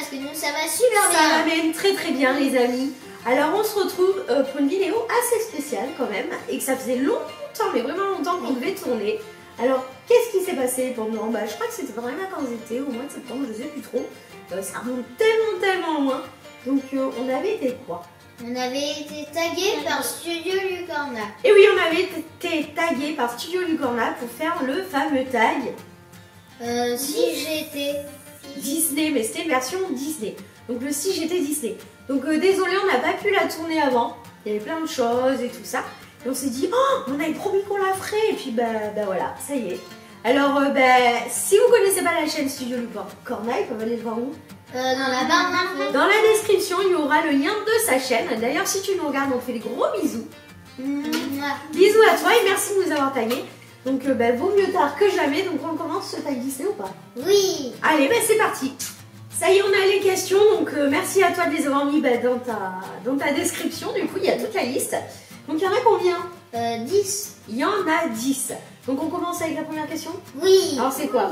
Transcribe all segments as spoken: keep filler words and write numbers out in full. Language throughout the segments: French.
parce que nous ça va super Ça bien. va même très très bien les amis. Alors on se retrouve euh, pour une vidéo assez spéciale quand même et que ça faisait longtemps, mais vraiment longtemps qu'on devait tourner. Alors qu'est-ce qui s'est passé pendant, bah, je crois que c'était pendant les vacances d'été, au mois de septembre, je sais plus trop. Euh, ça remonte tellement tellement loin. Donc euh, on avait été quoi? On avait été tagué par Studio Lucorna. Et oui, on avait été tagué par Studio Lucorna pour faire le fameux tag Euh, si j'étais... Disney, mais c'était une version Disney. Donc le si j'étais Disney. Donc euh, désolé, on n'a pas pu la tourner avant. Il y avait plein de choses et tout ça. Et on s'est dit, oh, on avait promis qu'on la ferait. Et puis bah, bah voilà, ça y est. Alors euh, bah, si vous connaissez pas la chaîne Studio Lucorna, ils peuvent aller le voir où? Euh, dans la barre d'infos. Dans la description, il y aura le lien de sa chaîne. D'ailleurs, si tu nous regardes, on te fait des gros bisous. Mouah. Bisous à toi et merci de nous avoir tagués. Donc euh, bah, vaut mieux tard que jamais. Donc on commence ce tag Disney ou pas? Oui. Allez, bah, c'est parti. Ça y est, on a les questions. Donc euh, merci à toi de les avoir mis bah, dans, ta, dans ta description. Du coup, il y a toute la liste. Donc il y en a combien? Euh, dix. Il y en a dix. Donc on commence avec la première question. Oui. Alors c'est quoi?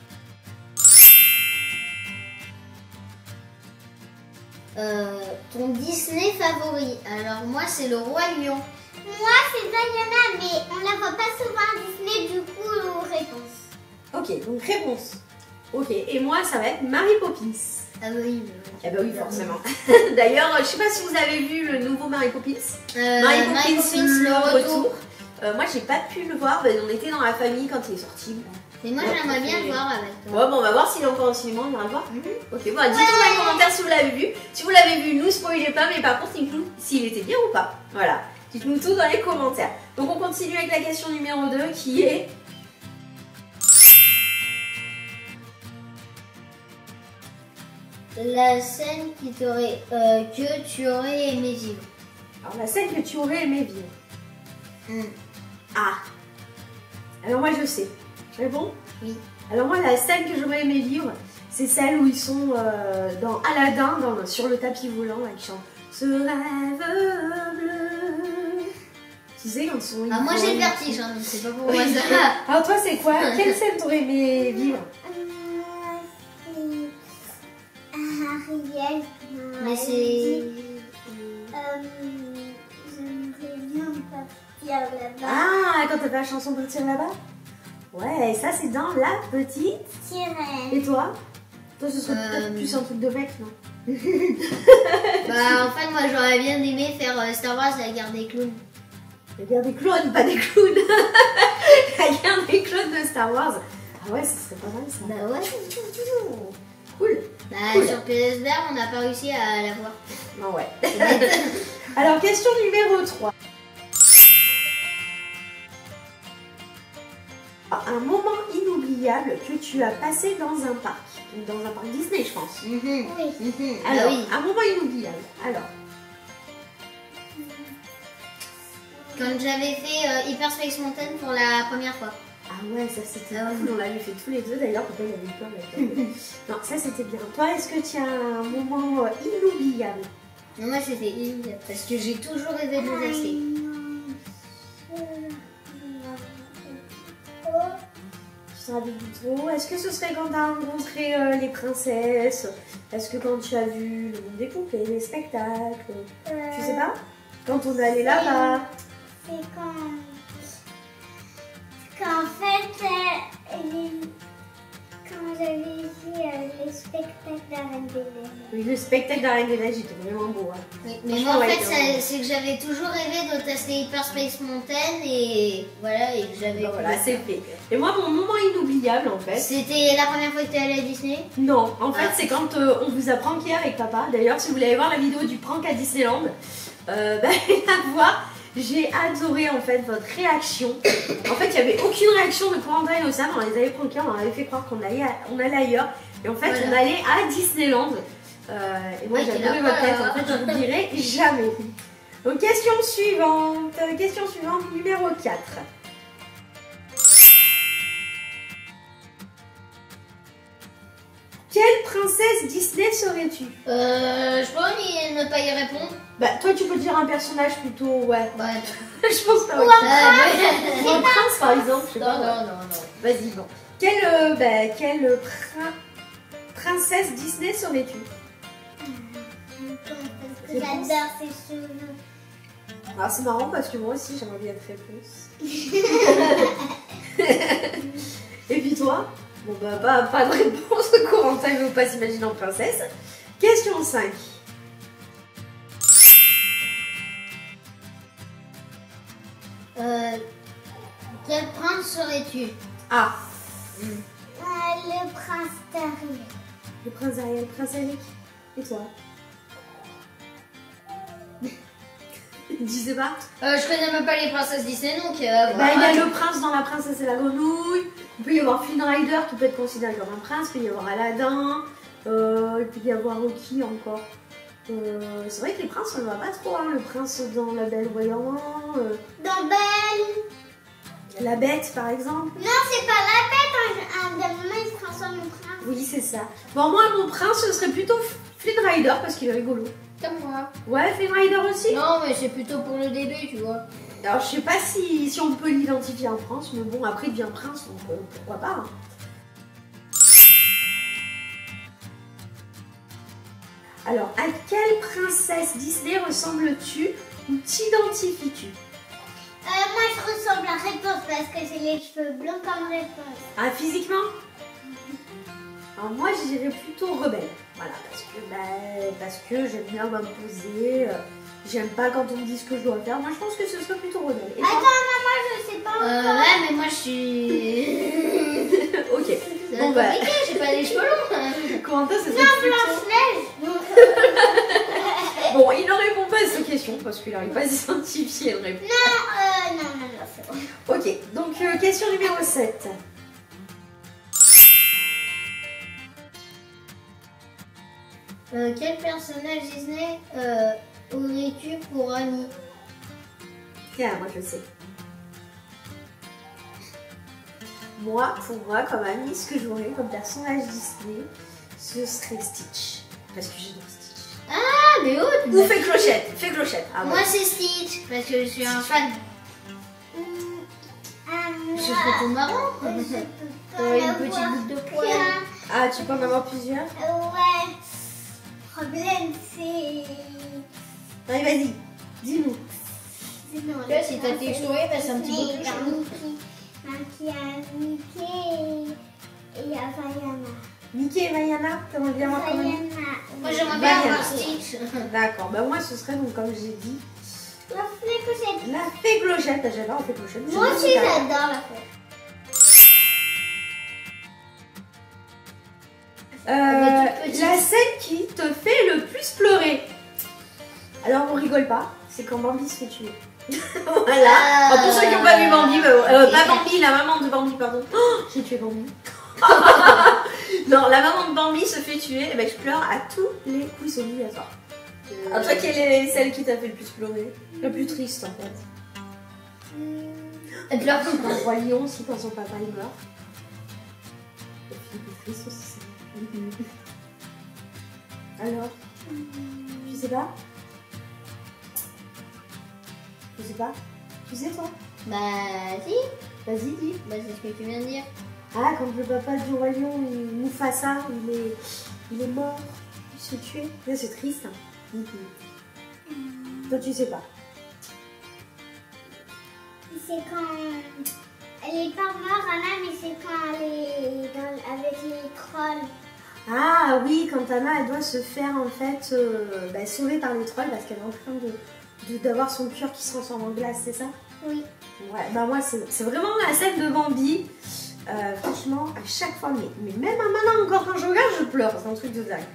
Euh, ton Disney favori? Alors moi c'est le Roi Lion. Moi, c'est Diana, mais on la voit pas souvent à Disney, du coup, réponse. Ok, donc réponse. Ok, et moi ça va être Mary Poppins. Ah oui. Eh bah oui, forcément. D'ailleurs, je sais pas si vous avez vu le nouveau Mary Poppins. Euh, Mary Poppins, Mary Poppins, le le retour. retour. Euh, moi j'ai pas pu le voir, bah, on était dans la famille quand il est sorti. Mais moi j'aimerais bien le voir avec toi. Ouais, bon, on va voir s'il est encore au cinéma, on ira le voir. Mhm. Ok, bon, dites-nous dans les commentaires si vous l'avez vu. Si vous l'avez vu, nous spoilez pas, mais par contre, dites-nous s'il était bien ou pas. Voilà, dites-nous tout dans les commentaires. Donc on continue avec la question numéro deux qui est... La scène qui t'aurait, euh, que tu aurais aimé vivre. Alors la scène que tu aurais aimé vivre. Mm. Ah. Alors moi je sais. C'est bon? Oui. Alors moi la scène que j'aurais aimé vivre, c'est celle où ils sont euh, dans Aladdin, dans, sur le tapis volant, là, ils chantent ce rêve bleu. Tu sais quand ils sont... Ah, moi ils j'ai font- le vertige, hein, donc c'est pas pour moi Oui. ça. Alors toi c'est quoi? Quelle scène t'aurais aimé vivre? Euh, c'est Ariel. Mais c'est... Euh, J'aimerais bien partir là-bas. Ah, quand t'as fait la chanson Partir là-bas? Ouais, ça c'est dans La Petite. Sirène. Et toi? Toi ce serait Euh, peut-être plus un truc de mec, non? Bah en fait moi j'aurais bien aimé faire euh, Star Wars la guerre des clowns. La guerre des clones, pas des clowns. La guerre des clones de Star Wars. Ah ouais, ça serait pas mal ça. Bah ouais. Cool. Bah Cool. sur P S B R on n'a pas réussi à la voir. Non, ouais. Alors, question numéro trois. Un moment inoubliable que tu as passé dans un parc. Dans un parc Disney, je pense. Mhm. Oui. Mhm. Alors, Ah oui. un moment inoubliable. Alors, Quand j'avais fait euh, Hyper Space Mountain pour la première fois. ah ouais, ça c'était Ah ouais. cool. On l'avait fait tous les deux d'ailleurs. Papa, il avait eu peur avec elle. Non, ça c'était bien. Toi, est-ce que tu as un moment euh, inoubliable? Non, moi c'était immédiat parce que j'ai toujours rêvé de le tester. Tu te rappelles plus trop? Est-ce que ce serait quand tu as rencontré euh, les princesses? Est-ce que quand tu as vu le monde des poupées, les spectacles? Tu sais pas? Quand on est allé là-bas? C'est quand... Qu'en fait, euh, les- quand j'avais vu euh, les spectacles de la Reine des Neiges. Oui, le spectacle de la Reine des Neiges était vraiment beau. Hein. Mais, mais moi en Franchement, fait ouais, ça- c'est que j'avais toujours rêvé de tester Hyper Space Mountain et voilà et que j'avais. Bon, voilà, c'est fait. Et moi, mon moment inoubliable en fait. C'était la première fois que tu es allé à Disney? Non, en fait, Ah. c'est quand euh, on vous a pranké avec papa. D'ailleurs, si vous voulez aller voir la vidéo du prank à Disneyland, euh, bah, allez la voir. J'ai adoré en fait votre réaction. En fait, il n'y avait aucune réaction de Corentin et Ossam. On les avait prankés, on leur avait fait croire qu'on allait, à- on allait ailleurs. Et en fait, Voilà. on allait à Disneyland. Euh, et moi, Ouais, j'ai t'es adoré là. votre tête. En fait, je ne dirai jamais. Donc, question suivante. Euh, Question suivante, numéro quatre. Quelle princesse Disney serais-tu? Euh, je peux y- ne pas y répondre. Bah, toi, tu peux dire un personnage plutôt, ouais. Ouais. Je pense pas. Euh, Ouais. ouais. Ou un prince, par exemple. Je sais Non, pas. non, non, non. Vas-y, bon. Quel, euh, bah, quel prin- princesse Disney serais-tu? Parce que j'adore ces cheveux. Alors c'est marrant parce que moi aussi j'aimerais bien être réponse. Et puis toi? Bon bah pas, pas de réponse, Corentin il veut pas s'imaginer en princesse. Question cinq. Euh, quel prince serais-tu? Ah, Euh, le prince Ariel. le prince Ariel, le prince Eric. Et toi? Tu sais pas? euh, Je connais même pas les princesses Disney donc. Euh, Bah, voilà. il y a le prince dans La princesse et la grenouille. Il peut y avoir Flynn Rider qui peut être considéré comme un prince. Il peut y avoir Aladdin. Euh, il peut y avoir qui encore? euh, C'est vrai que les princes on ne voit pas trop. Hein. Le prince dans La Belle au Bois dormant. Euh, Dans Belle. la Bête par exemple. Non, c'est pas la bête. Un, un moment, il se transforme en prince. Oui, c'est ça. Bon, moi, mon prince, ce serait plutôt Flynn Rider parce qu'il est rigolo. Comme moi. Ouais, Flynn Rider aussi. Non, mais c'est plutôt pour le début, tu vois. Alors, je sais pas si, si on peut l'identifier en France, mais bon, après, il devient prince, donc euh, pourquoi pas. Hein. Alors, à quelle princesse Disney ressembles-tu ou t'identifies-tu? Euh, moi, je ressemble à Réponse parce que j'ai les cheveux blancs comme Réponse. Ah, physiquement? Alors, moi, je dirais plutôt rebelle. Voilà, parce que, bah, parce que j'aime bien m'imposer. euh, J'aime pas quand on me dit ce que je dois faire. Moi, je pense que ce serait plutôt rebelle. Et toi? Attends, maman, je sais pas Euh, encore. ouais, mais moi je suis. Ok. C'est Bon, bah, compliqué, j'ai pas les cheveux longs. Corentin, ça serait Non, plutôt... Blanche-Neige. Bon, il ne répond pas à cette question parce qu'il n'arrive pas à s'identifier. Elle répond. Non, euh, non, non, non, c'est bon. Ok, donc euh, question numéro sept. Euh, quel personnage Disney euh, aurais-tu pour ami? Tiens, moi je sais. Moi, pour moi, comme ami, ce que j'aurais comme personnage Disney, ce serait Stitch. Parce que j'adore Stitch. Ah, mais oh, tu Ou m'as- fais clochette, fais clochette. Ah, Moi ouais. c'est Stitch, parce que je suis un fan. Hum, ah, Je moi, serais tout marrant. je peux pas Euh, une la petite voir boucle de poil. qu'un. Ah, tu peux en avoir plusieurs? Euh, ouais. Problème, c'est. Allez, vas-y, dis-nous. Non, Tu vois, si t'as tes cheveux, bah, c'est un petit peu plus chaud. Mickey, il y a Mickey et il y a Vaiana. Mickey et Vaiana, t'aimerais bien voir comment? Vaiana. Moi j'aimerais Bah, bien y a- avoir Stitch. D'accord, bah moi ce serait donc, comme j'ai dit, La fée que j'ai. la fée clochette. Ah, j'adore la fée clochette. Moi aussi, J'adore. j'adore la fée. Euh, Elle est toute petite. la scène qui te fait le plus pleurer. Alors on rigole pas, c'est quand Bambi se fait tuer. Voilà. Euh, Oh, pour ceux qui n'ont pas vu Bambi, bah, euh, pas Bambi, la maman de Bambi, pardon. Oh, j'ai tué Bambi. Non, la maman de Bambi se fait tuer, et ben je pleure à tous les coups, c'est obligatoire. Alors toi, quelle est celle qui t'a fait le plus pleurer? La plus triste en fait. Elle pleure tout. Dans le Roi Lion aussi, quand son papa il meurt. Et puis le plus triste aussi, c'est. Alors, tu sais pas? Tu sais pas? Tu sais toi? Bah si, Vas-y, dis. bah c'est ce que tu viens de dire. Ah, quand le papa du Roi Lion, il- Mufasa, il est, il est mort, il se fait tuer. Là, c'est triste. Hein. Mhm. Toi, tu sais pas. C'est quand. Elle est pas morte, Anna, mais c'est quand elle est dans- avec les trolls. Ah oui, quand Anna, elle doit se faire en fait euh, bah, sauver par les trolls parce qu'elle est en train de de- d'avoir son cœur qui se transforme en glace, c'est ça? Oui. Ouais, bah moi, c'est c'est vraiment la scène de Bambi. Euh, franchement, à chaque fois, mais, mais même maintenant encore quand je regarde, je pleure. C'est un truc de dingue.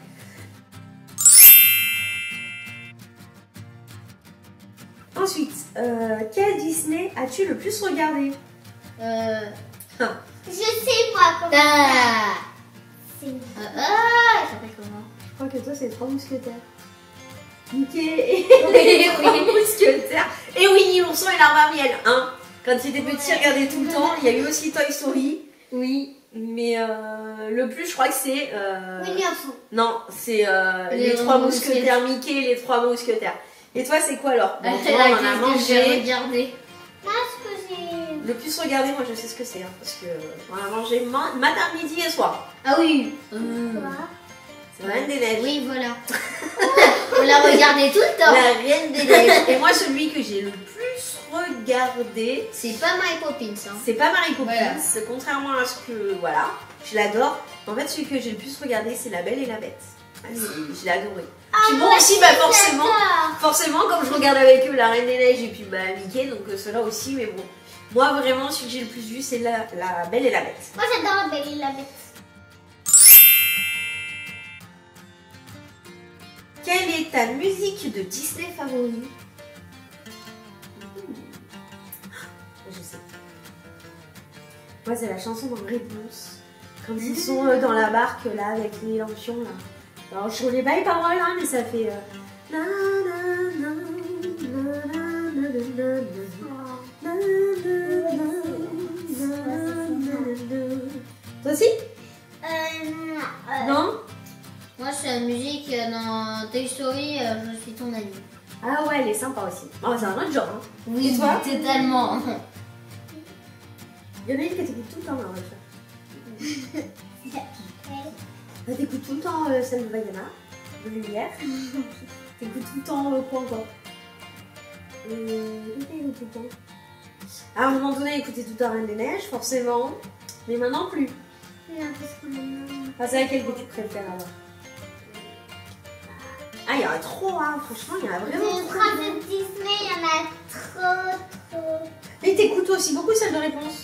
Ensuite, euh, quel Disney as-tu le plus regardé? Euh. Je sais, moi, comment ça. Ah, C'est. ah, ah, ça s'appelle comment? Je crois que toi, c'est les trois mousquetaires. Mickey et Oui, les trois oui. mousquetaires. Et Winnie l'ourson et l'arbre à miel. Hein, quand il était petit, il regardait tout le temps. Il y a eu aussi Toy Story. Oui, mais euh, le plus, je crois que c'est... Euh... Winnie l'ourson. Non, c'est euh, les, Les trois mousquetaires. mousquetaires, Mickey et les trois mousquetaires. Et toi, c'est quoi alors? Bon, C'est toi, la on en a question que j'ai mangé. regardé. Moi, ce que j'ai. Le plus regardé, moi je sais ce que c'est. Hein, parce que on a mangé ma- matin, midi et soir. Ah oui. Quoi? La Reine des Neiges. Oui, voilà. On l'a regardé tout le temps. La Reine des Neiges. Et moi, celui que j'ai le plus regardé, c'est pas My Poppins. Hein. C'est pas Mary Poppins, Voilà. Contrairement à ce que. Voilà, je l'adore. En fait, celui que j'ai le plus regardé, c'est La Belle et la Bête. Ah, je l'ai adoré. Ah, Puis moi moi aussi, aussi, bah forcément, j'adore. forcément, comme je regarde avec eux La Reine des Neiges et puis bah Mickey, donc euh, ceux-là aussi, mais bon. Moi, vraiment, celui que j'ai le plus vu, c'est la, la Belle et la Bête. Moi j'adore la Belle et la Bête. Quelle est ta musique de Disney favorite? Je sais. Moi, c'est la chanson dans Réponse. Quand ils sont euh, dans la barque, là, avec les lampions, là. Alors, je connais pas les paroles, hein, mais ça fait... Euh... na, na, na, na, na, na, na, na, na, na, na. Toi aussi? Euh, non. euh, Non? Moi, c'est la musique euh, dans Toy Story, euh, je suis ton ami. Ah ouais, elle est sympa aussi. Oh, c'est un autre genre, hein. Oui, Et toi? totalement. Il y en a une que t'écoutes tout le temps, là, Rachel. Bah, t'écoutes tout le temps euh, celle de Vaiana, de Lumière. T'écoutes tout le temps euh, quoi encore euh, tout le temps. À un moment donné, écouter tout le temps Reine des Neiges, forcément. Mais maintenant plus. Non, parce qu'on a... Ah, c'est laquelle que tu préfères alors? Ah, il y en a trop, hein. Franchement, il y en a vraiment Les trop. princesses Disney, il y en a trop, trop. Et t'écoutes aussi beaucoup celle de Réponse.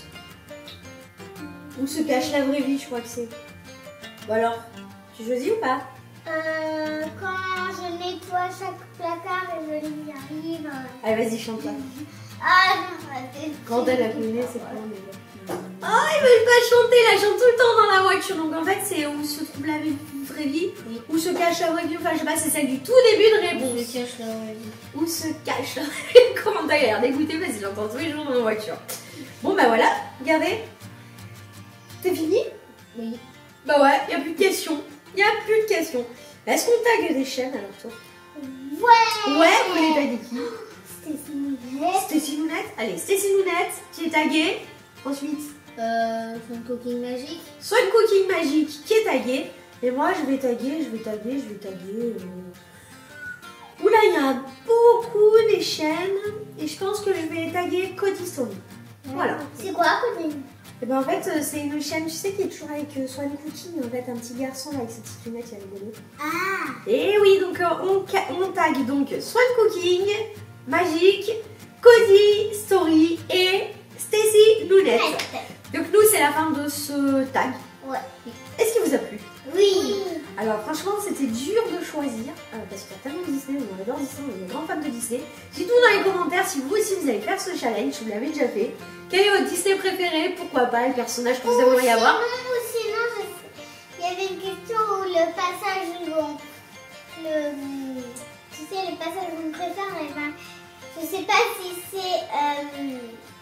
Où se cache la vraie vie, je crois que c'est. Bon alors, tu choisis ou pas? Euh, quand je nettoie chaque placard et je lis un livre. Allez, vas-y, chante-la. Ah non, c'est... Quand elle a connu, c'est pas mais... Oh, ils veulent pas chanter, là, chante tout le temps dans la voiture. Donc en fait, c'est où se trouve la vraie vie, Oui. où se cache la vraie vie. Enfin, je sais pas, c'est celle du tout début de Je Réponse. cache la vraie vie. Où se cache la vraie vie. Comment t'as l'air dégoûté parce que j'entends tous les jours dans la voiture. Bon, bah voilà, regardez. C'est fini? Oui. Bah ouais, y a plus de questions. Y a plus de questions. Est-ce qu'on tague des chaînes alors toi? Ouais. Ouais, vous voulez taguer qui? C'était Mounette. Stacy Lounette. Allez, Stacy Lounette qui est taguée. Ensuite, Euh, Fun Cooking Magique. soit une cooking magique qui est taguée. Et moi, je vais taguer, je vais taguer, je vais taguer. Euh... Oula, il y a beaucoup des chaînes. Et je pense que je vais taguer Cody Story. Voilà. C'est quoi, Cody? Et ben en fait, euh, c'est une chaîne, tu sais, qui est toujours avec euh, Swan Cooking. En fait, un petit garçon là, avec ses petites lunettes, il y a rigolo. Ah. Et oui, donc euh, on, ca- on tag donc Swan Cooking, Magique, Cody Story et Stacy Lounette. Donc nous, c'est la fin de ce tag. Ouais. Est-ce qu'il vous a plu? Oui. Alors franchement, c'était dur de choisir, euh, parce qu'il y a tellement de Disney, on adore Disney, on est grands fans de Disney. Dites-nous dans les commentaires si vous aussi vous allez faire ce challenge, si vous l'avez déjà fait. Quel est votre Disney préféré? Pourquoi pas, le personnage que vous aimeriez avoir? Ou sinon, je- il y avait une question où le passage où le, tu sais, le passage où on préfère, eh ben, je sais pas si c'est euh,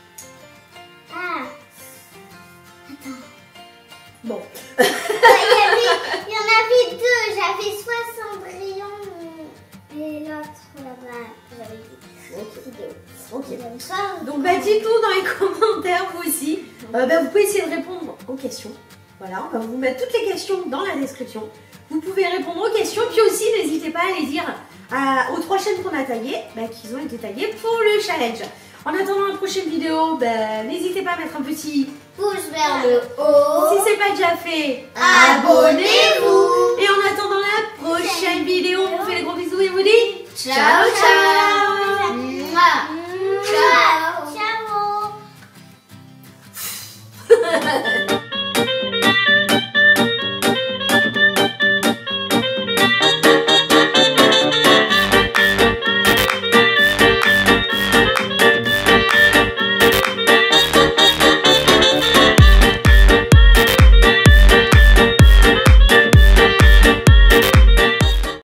ah attends. Bon. Ouais, il y avait, il y en avait deux. J'avais soit Cendrillon et l'autre là-bas que j'avais dit. Ok. Vidéo. Ok. Donc, soit- Donc bah dites-nous dans les commentaires vous aussi. Euh, bah, vous pouvez essayer de répondre aux questions. Voilà, on va vous mettre toutes les questions dans la description. Vous pouvez répondre aux questions, puis aussi n'hésitez pas à les dire à- aux trois chaînes qu'on a taguées, bah, qu'ils ont été taguées pour le challenge. En attendant la prochaine vidéo, bah, n'hésitez pas à mettre un petit Pouce vers le haut. si c'est pas déjà fait. Abonnez-vous. Et en attendant la prochaine vidéo, on vous fait des gros bisous et on vous dit Ciao, ciao. Mouah. Ciao. Ciao. ciao.